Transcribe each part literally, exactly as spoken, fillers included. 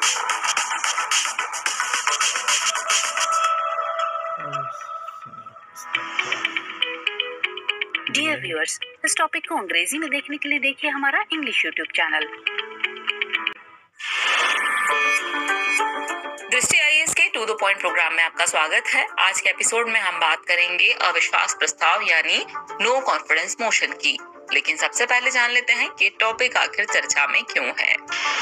Dear viewers, इस topic को अंग्रेजी में देखने के लिए देखिए हमारा English YouTube channel. Drishti IAS के टू द पॉइंट प्रोग्राम में आपका स्वागत है। आज के एपिसोड में हम बात करेंगे अविश्वास प्रस्ताव यानी नो कॉन्फिडेंस मोशन की। लेकिन सबसे पहले जान लेते हैं कि टॉपिक आखिर चर्चा में क्यों है।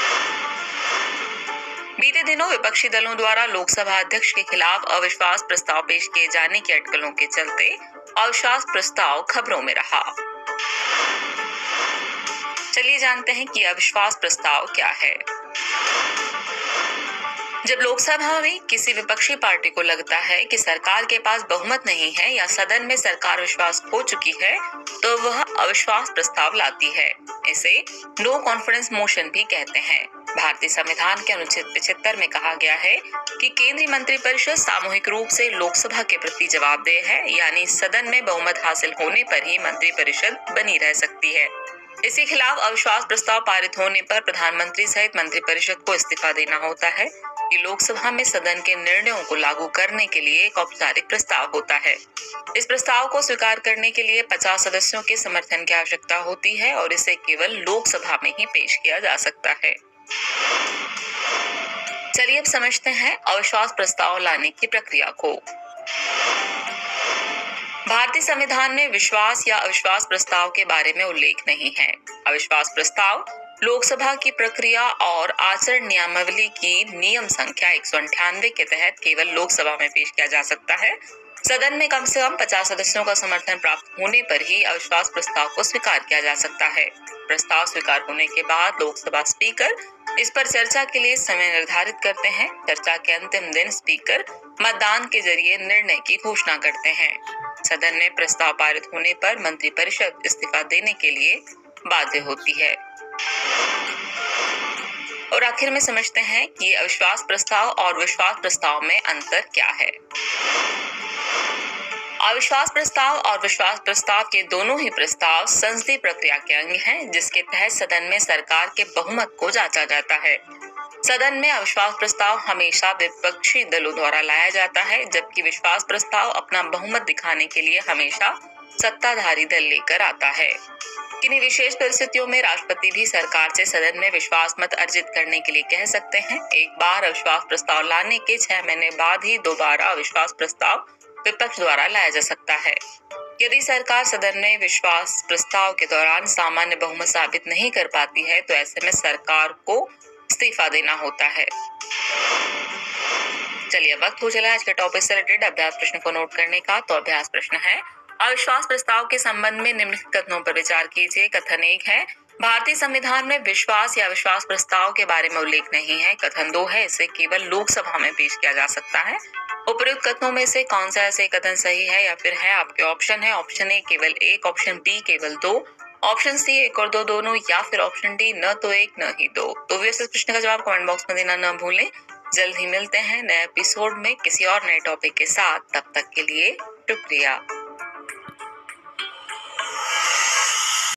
बीते दिनों विपक्षी दलों द्वारा लोकसभा अध्यक्ष के खिलाफ अविश्वास प्रस्ताव पेश किए जाने की अटकलों के चलते अविश्वास प्रस्ताव खबरों में रहा। चलिए जानते हैं कि अविश्वास प्रस्ताव क्या है। जब लोकसभा में किसी विपक्षी पार्टी को लगता है कि सरकार के पास बहुमत नहीं है या सदन में सरकार विश्वास खो चुकी है, तो वह अविश्वास प्रस्ताव लाती है। इसे नो कॉन्फिडेंस मोशन भी कहते हैं। भारतीय संविधान के अनुच्छेद पचहत्तर में कहा गया है कि केंद्रीय मंत्रिपरिषद सामूहिक रूप से लोकसभा के प्रति जवाबदेह है, यानी सदन में बहुमत हासिल होने पर ही मंत्रिपरिषद बनी रह सकती है। इसके खिलाफ अविश्वास प्रस्ताव पारित होने पर प्रधानमंत्री सहित मंत्रिपरिषद को इस्तीफा देना होता है। ये लोकसभा में सदन के निर्णयों को लागू करने के लिए एक औपचारिक प्रस्ताव होता है। इस प्रस्ताव को स्वीकार करने के लिए पचास सदस्यों के समर्थन की आवश्यकता होती है और इसे केवल लोकसभा में ही पेश किया जा सकता है। चलिए अब समझते हैं अविश्वास प्रस्ताव लाने की प्रक्रिया को। भारतीय संविधान में विश्वास या अविश्वास प्रस्ताव के बारे में उल्लेख नहीं है। अविश्वास प्रस्ताव लोकसभा की प्रक्रिया और आचरण नियमावली की नियम संख्या एक सौ अंठानवे के तहत केवल लोकसभा में पेश किया जा सकता है। सदन में कम से कम पचास सदस्यों का समर्थन प्राप्त होने पर ही अविश्वास प्रस्ताव को स्वीकार किया जा सकता है। प्रस्ताव स्वीकार होने के बाद लोकसभा स्पीकर इस पर चर्चा के लिए समय निर्धारित करते हैं। चर्चा के अंतिम दिन स्पीकर मतदान के जरिए निर्णय की घोषणा करते हैं। सदन में प्रस्ताव पारित होने पर मंत्रिपरिषद इस्तीफा देने के लिए बाध्य होती है। और आखिर में समझते हैं कि अविश्वास प्रस्ताव और विश्वास प्रस्ताव में अंतर क्या है। अविश्वास प्रस्ताव और विश्वास प्रस्ताव के दोनों ही प्रस्ताव संसदीय प्रक्रिया के अंग हैं, जिसके तहत सदन में सरकार के बहुमत को जांचा जाता है। सदन में अविश्वास प्रस्ताव हमेशा विपक्षी दलों द्वारा लाया जाता है, जबकि विश्वास प्रस्ताव अपना बहुमत दिखाने के लिए हमेशा सत्ताधारी दल लेकर आता है। किन्हीं विशेष परिस्थितियों में राष्ट्रपति भी सरकार से सदन में विश्वास मत अर्जित करने के लिए कह सकते हैं। एक बार अविश्वास प्रस्ताव लाने के छह महीने बाद ही दोबारा अविश्वास प्रस्ताव विपक्ष द्वारा लाया जा सकता है। यदि सरकार सदन में विश्वास प्रस्ताव के दौरान सामान्य बहुमत साबित नहीं कर पाती है, तो ऐसे में सरकार को इस्तीफा देना होता है। चलिए वक्त हो चला आज के टॉपिक से रिलेटेड अभ्यास प्रश्न को नोट करने का। तो अभ्यास प्रश्न है, अविश्वास प्रस्ताव के संबंध में निम्नलिखित कथनों पर विचार कीजिए। कथन एक है, भारतीय संविधान में विश्वास या अविश्वास प्रस्ताव के बारे में उल्लेख नहीं है। कथन दो है, इसे केवल लोकसभा में पेश किया जा सकता है। उपयुक्त कथनों में से कौन सा ऐसे कथन सही है या फिर है? आपके ऑप्शन है, ऑप्शन ए केवल एक, ऑप्शन बी केवल दो, ऑप्शन सी एक और दो दोनों, या फिर ऑप्शन डी न तो एक न ही दो। तो इस प्रश्न का जवाब कमेंट बॉक्स में देना न भूलें। जल्द ही मिलते हैं नए एपिसोड में किसी और नए टॉपिक के साथ। तब तक के लिए शुक्रिया।